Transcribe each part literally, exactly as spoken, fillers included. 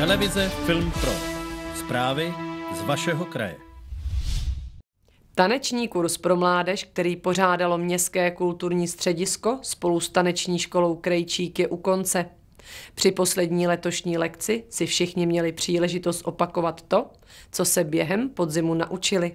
Televize Film Pro. Zprávy z vašeho kraje. Taneční kurz pro mládež, který pořádalo Městské kulturní středisko spolu s taneční školou Krejčík, je u konce. Při poslední letošní lekci si všichni měli příležitost opakovat to, co se během podzimu naučili.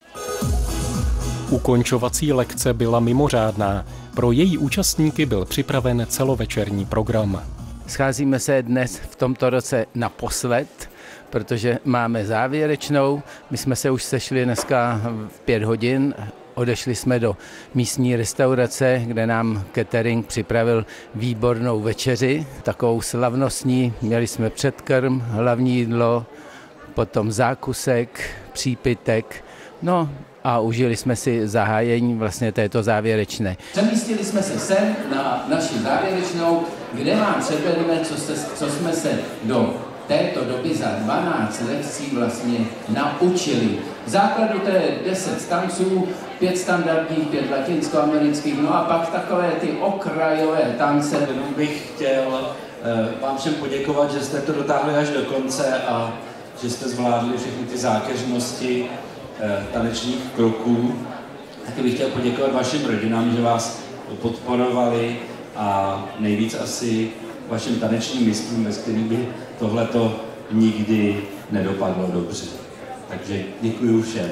Ukončovací lekce byla mimořádná. Pro její účastníky byl připraven celovečerní program. Scházíme se dnes v tomto roce naposled, protože máme závěrečnou. My jsme se už sešli dneska v pět hodin. Odešli jsme do místní restaurace, kde nám catering připravil výbornou večeři, takovou slavnostní. Měli jsme předkrm, hlavní jídlo, potom zákusek, přípitek, no a užili jsme si zahájení vlastně této závěrečné. Přemístili jsme se sem na naši závěrečnou, kde vám předvedeme, co, se, co jsme se do této doby za dvanáct lekcí vlastně naučili. V základu to je deset tanců, pět standardních, pět latinskoamerických, no a pak takové ty okrajové tance. Jenom bych chtěl uh, vám všem poděkovat, že jste to dotáhli až do konce a že jste zvládli všechny ty zákeřnosti uh, tanečních kroků. Taky bych chtěl poděkovat vašim rodinám, že vás podporovali a nejvíc asi vašim tanečním mistrům, bez kterých by tohleto nikdy nedopadlo dobře. Takže děkuji všem.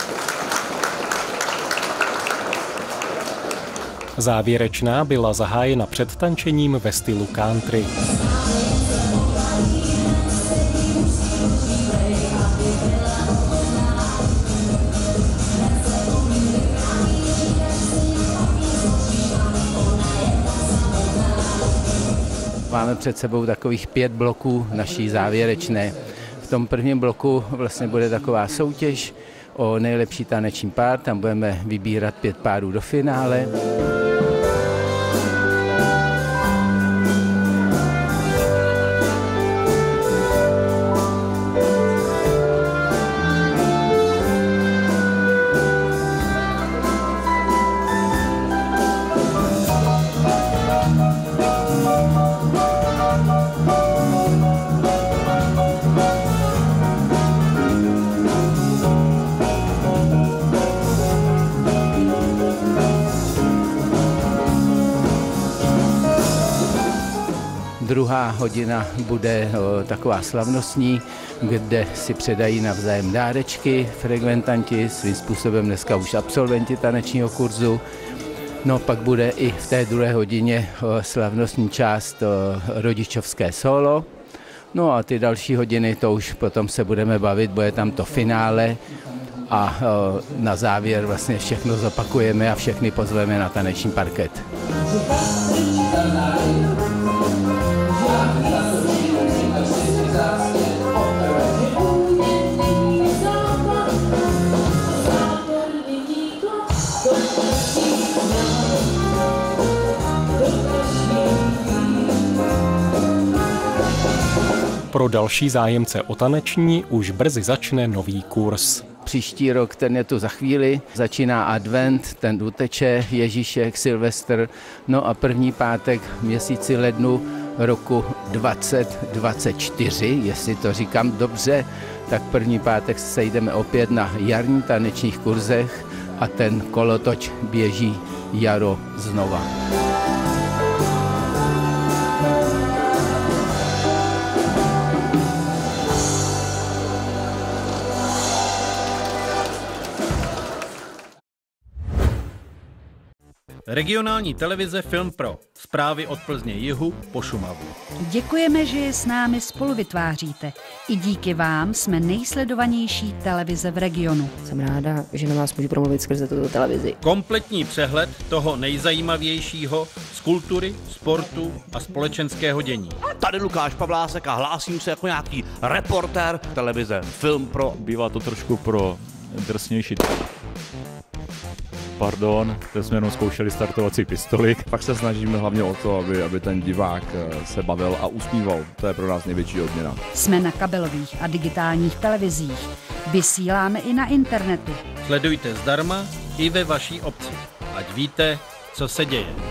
Závěrečná byla zahájena před tančením ve stylu country. Máme před sebou takových pět bloků naší závěrečné. V tom prvním bloku vlastně bude taková soutěž o nejlepší taneční pár, tam budeme vybírat pět párů do finále. Druhá hodina bude o, taková slavnostní, kde si předají navzájem dárečky frekventanti, svým způsobem dneska už absolventi tanečního kurzu. No pak bude i v té druhé hodině o, slavnostní část o, rodičovské solo. No a ty další hodiny, to už potom se budeme bavit, bude tam to finále a o, na závěr vlastně všechno zopakujeme a všechny pozveme na taneční parket. Pro další zájemce o taneční už brzy začne nový kurz. Příští rok, ten je tu za chvíli, začíná advent, ten uteče, Ježíšek, Silvestr, no a první pátek v měsíci lednu roku dvacet dvacet čtyři, jestli to říkám dobře, tak první pátek se sejdeme opět na jarních tanečních kurzech a ten kolotoč běží jaro znova. Regionální televize Film Pro. Zprávy od Plzně jihu po Šumavu. Děkujeme, že je s námi spolu vytváříte. I díky vám jsme nejsledovanější televize v regionu. Jsem ráda, že na vás můžu promluvit skrze tuto televizi. Kompletní přehled toho nejzajímavějšího z kultury, sportu a společenského dění. Tady Lukáš Pavlásek a hlásím se jako nějaký reportér televize Film Pro. Bývá to trošku pro drsnější. Pardon, teď jsme jenom zkoušeli startovací pistoli. Pak se snažíme hlavně o to, aby, aby ten divák se bavil a usmíval. To je pro nás největší odměna. Jsme na kabelových a digitálních televizích. Vysíláme i na internetu. Sledujte zdarma i ve vaší obci. Ať víte, co se děje.